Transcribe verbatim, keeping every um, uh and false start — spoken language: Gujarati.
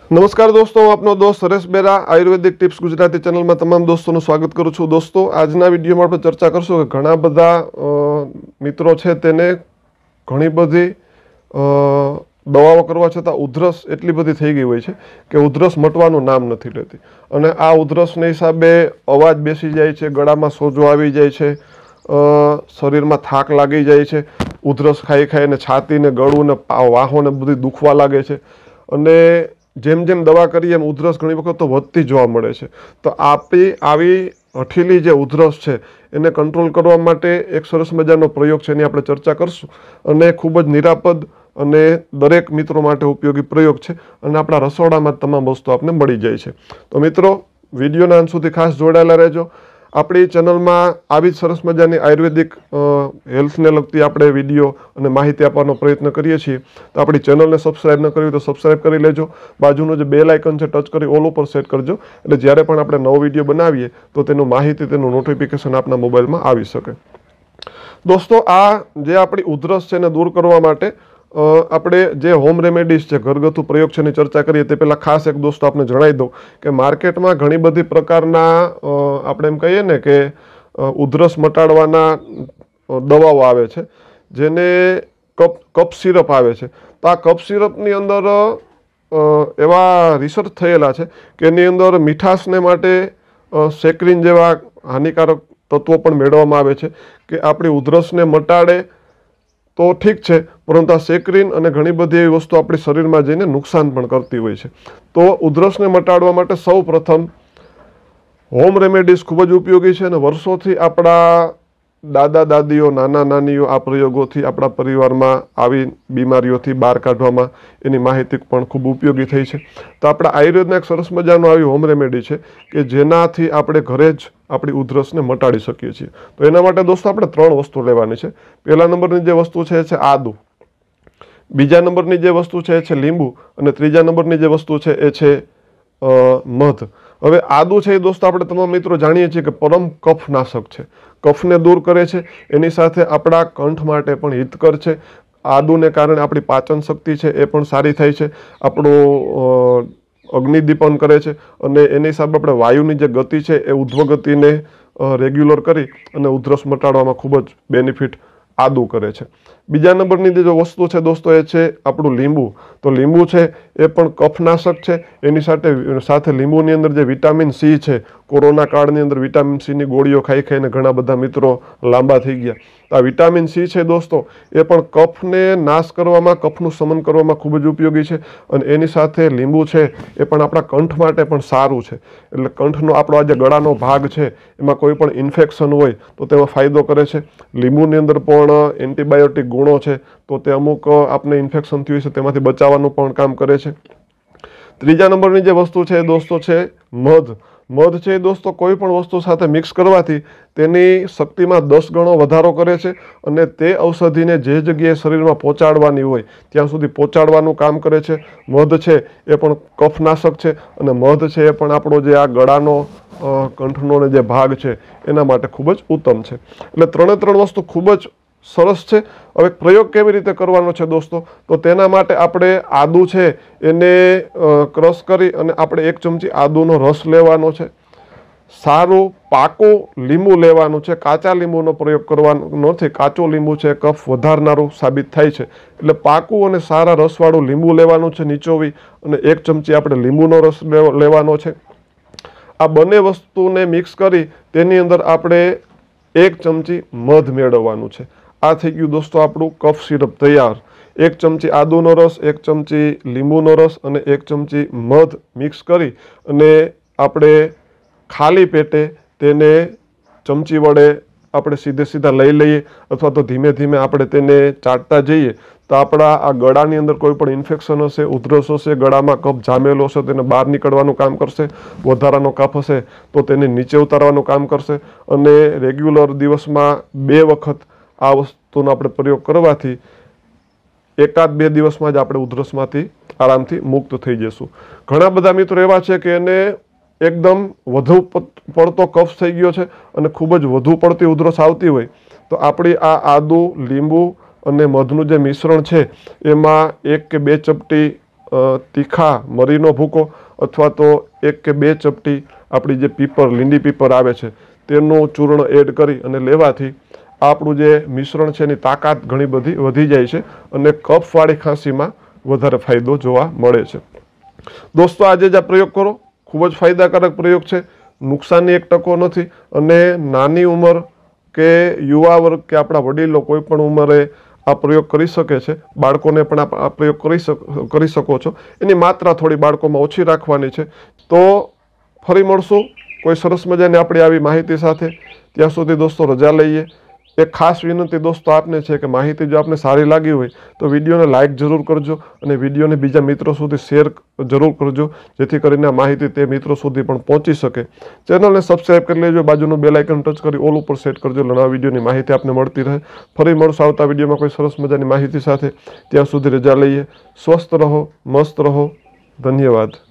नमस्कार दोस्तों, हूँ आपनो दोस्त हरेश बेरा आयुर्वेदिक टिप्स गुजराती चैनल में तमाम दोस्तों स्वागत करूँ छूँ। दोस्तों, आजना विडियो में आपणे चर्चा करशुं कि घणा बधा मित्रों छे तेने घणी बधी दवाओ करवा छतां उधरस एटली बधी थई गई होय छे कि उधरस मटवानुं नाम नथी लेती अने आ उधरसने हिसाबे अवाज बेसी जाय छे, गळामां सोजो आवी जाय छे, शरीरमां थाक लागी जाय छे, उधरस खाई खाईने छाती ने गळुं ने वाहोने बधी दुखवा लागे छे अने जेम जेम दवा करीए एम उधरस घणी वखत तो वधती जोवा मळे छे। तो आपी आवी हठीली जे उधरस छे एने कंट्रोल करवा माटे एक सरस मजानो प्रयोग छे, एनी आपणे चर्चा करशुं अने खूब ज निरापद अने दरेक मित्रों माटे उपयोगी प्रयोग छे अने आपणा रसोडामां तमाम वस्तु आपने मळी जाय छे। तो मित्रों, विडियोना अंत सुधी खास जोडायेला रहेजो। आपणी चेनलमां आवी ज सरस मजानी आयुर्वेदिक हेल्थने लगती आपणे विडियो अने माहिती आपવાનો प्रयत्न करीए छीए। तो आपणी चेनलने सब्सक्राइब न करी तो सब्सक्राइब करी लेजो। बाजुनो जे बेल आइकन छे टच करी ऑल पर सेट करजो એટલે જ્યારે પણ આપણે નવો વિડિયો બનાવીએ તો તેનો માહિતી તેનું નોટિફિકેશન આપના મોબાઈલમાં આવી શકે। दोस्तों, आ जे आपणी उधरस छे ने दूर करवा माटे આપણે જે હોમ રેમેડીઝ છે, ઘરગથ્થુ પ્રયોગ છે એની ચર્ચા કરીએ તે પહેલાં ખાસ એક દોસ્તો આપને જણાવી દઉં કે માર્કેટમાં ઘણી બધી પ્રકારના આપણે એમ કહીએ ને કે ઉધરસ મટાડવાના દવાઓ આવે છે, જેને કપ કપ સિરપ આવે છે। તો આ કપ સિરપની અંદર એવા રિસર્ચ થયેલા છે કે એની અંદર મીઠાશને માટે સેક્રિન જેવા હાનિકારક તત્વો પણ મેળવવામાં આવે છે કે આપણી ઉધરસને મટાડે तो ठीक है, परंतु आ सेक्रिन अने घणी बधी एवी वस्तु आपणी शरीरमां जईने नुकसान पण करती होय छे। तो उधरसने मटाडवा माटे सौ प्रथम होम रेमेडीज खूब ज उपयोगी छे अने वर्षोथी आपणा दादा दादीओ नाना नानीओ आ प्रयोगोथी आपणा परिवारमां आवी बीमारीओथी बहार काढवामां एनी माहिती पण खूब उपयोगी थई छे। तो आपणा आयुर्वेदना एक सरस मजानो आवी होम रेमेडी छे कि जेनाथी आपणे घरे ज आपणी उधरसने मटाड़ी सकीए छीए। तो एना माटे दोस्तों आपणे त्रण वस्तु लेवानी छे। पहला नंबरनी जे वस्तु छे छे आदु, बीजा नंबरनी जे वस्तु छे छे लींबू अने त्रीजा नंबरनी जे वस्तु छे ए छे मध। हवे आदु छे दोस्तों आपणे तमाम मित्रों जाणीए छीए कि परम कफनाशक छे, कफने दूर करे छे, एनी साथे आपणा कंठ माटे पण हितकर छे। आदुने कारणे आपणी पाचन शक्ति छे ए पण सारी थाय छे, आपणो अग्निदीपन करे छे अने एनी हिसाबे आपणे वायुनी जे गति छे ए ऊर्ध्व गतिने रेग्युलर करी अने उधरस मटाडवामां खूब ज बेनिफिट आदु करे छे। बीजा नंबरनी जे वस्तु छे दोस्तों ए छे आपणुं लींबू। तो लींबू छे ए पण कफनाशक छे, एनी साथे साथे लींबूनी अंदर जे विटामिन सी छे, कोरोना काळनी अंदर विटामिन सी नी गोळीओ खाई खाईने घणा बधा मित्रों लांबा थई गया। तो आ विटामिन सी छे दोस्तों ए पण कफने नाश करवामां, कफनुं शमन करवामां खूब ज उपयोगी छे अने एनी साथे लींबू छे ए पण आपणा कंठ माटे पण सारुं छे। एटले कंठनो आपणो आ जे गळानो भाग छे एमां कोई पण इन्फेक्शन होय तो तेमां फायदो करे छे। લીંબુની અંદર પણ એન્ટીબાયોટિક ગુણો છે, તો તે અમુક આપને ઇન્ફેક્શન થયું છે તેમાંથી બચાવવાનું પણ કામ કરે છે। ત્રીજા નંબરની જે વસ્તુ છે દોસ્તો છે મધ। મધ છે દોસ્તો કોઈ પણ વસ્તુ સાથે મિક્સ કરવાથી તેની શક્તિમાં દસ ગણો વધારો કરે છે અને તે ઔષધિને જે જગ્યાએ શરીરમાં પહોંચાડવાની હોય ત્યાં સુધી પહોંચાડવાનું કામ કરે છે। મધ છે એ પણ કફનાશક છે અને મધ છે એ પણ આપણો જે આ ગળાનો કંઠનો જે ભાગ છે એના માટે ખૂબ જ ઉત્તમ છે। એટલે ત્રણે ત્રણ વસ્તુ ખૂબ જ સરસ છે। હવે પ્રયોગ કેવી રીતે કરવાનો છે દોસ્તો, તો તેના માટે આપણે આદુ છે એને ક્રશ કરી અને આપણે એક ચમચી આદુનો રસ લેવાનો છે। સારું પાકું લીંબુ લેવાનું છે, કાચા લીંબુનો પ્રયોગ કરવાનો નથી। કાચું લીંબુ છે કફ વધારનારું સાબિત થાય છે, એટલે પાકું અને સારા રસવાળું લીંબુ લેવાનું છે નીચોવી અને એક ચમચી આપણે લીંબુનો રસ લેવાનો છે। आ बने वस्तु ने मिक्स करी तेनी अंदर आपणे एक चमची मध मेळववानुं छे। आ थई गयुं दोस्तों आपणुं कफ सिरप तैयार। एक चमची आदुनो रस, एक चमची લીંબુનો रस अने एक चमची मध मिक्स करी अने आपणे खाली पेटे तेने चमची वडे આપણે સીધે સીધા લઈ લઈએ અથવા તો ધીમે ધીમે આપણે તેને ચાટતા જઈએ તો આપણા આ ગળાની અંદર કોઈ પણ ઇન્ફેક્શન હશે, ઉધરસ હશે, ગળામાં કફ જામેલો હશે તેને બહાર નીકળવાનું કામ કરશે। વધારાનો કફ હશે તો તેને નીચે ઉતારવાનું કામ કરશે અને રેગ્યુલર દિવસમાં બે વખત આ વસ્તુનો આપણે પ્રયોગ કરવાથી એકાદ બે દિવસમાં જ આપણે ઉધરસમાંથી આરામથી મુક્ત થઈ જશું। ઘણા બધા મિત્રો એવા છે કે એને एकदम વધુ પડતો કફ થઈ ગયો છે અને ખૂબ જ વધુ પડતી ઉધરસ આવતી હોય તો આપણી આ આદુ, લીંબુ અને મધનું જે મિશ્રણ છે એમાં એક કે બે ચપટી તીખા મરીનો ભૂકો અથવા તો એક કે બે ચપટી આપણી જે પીપર લીંડી પીપર આવે છે તેનું ચૂર્ણ એડ કરી અને લેવાથી આપણું જે મિશ્રણ છે એની તાકાત ઘણી બધી વધી જાય છે અને કફવાળી ખાંસીમાં વધારે ફાયદો જોવા મળે છે। દોસ્તો આજે જ આ પ્રયોગ કરો, ખૂબ જ ફાયદાકારક પ્રયોગ છે, નુકસાનની એક ટકો નથી અને નાની ઉંમર કે યુવા વર્ગ કે આપણા વડીલો કોઈ પણ ઉંમરે આ પ્રયોગ કરી શકે છે। બાળકોને પણ આ પ્રયોગ કરી શકો કરી શકો છો। એની માત્રા થોડી બાળકોમાં ઓછી રાખવાની છે। તો ફરી મળશું કોઈ સરસ મજાની આપણી આવી માહિતી સાથે। ત્યાં સુધી દોસ્તો રજા લઈએ। એક ખાસ વિનંતી દોસ્તો આપને છે કે માહિતી જો આપને સારી લાગી હોય તો વિડીયોને લાઇક જરૂર કરજો અને વિડીયોને બીજા મિત્રો સુધી શેર જરૂર કરજો, જેથી કરીને આ માહિતી તે મિત્રો સુધી પણ પહોંચી શકે। ચેનલને સબસ્ક્રાઈબ કરી લેજો, બાજુનું બેલ આઇકન ટચ કરી ઓલ ઉપર સેટ કરજો એટલે નવા વિડીયોની માહિતી આપને મળતી રહે। ફરી મળશું આવતા વિડીયોમાં કોઈ સરસ મજાની માહિતી સાથે। ત્યાં સુધી રજા લઈએ। સ્વસ્થ રહો, મસ્ત રહો, ધન્યવાદ।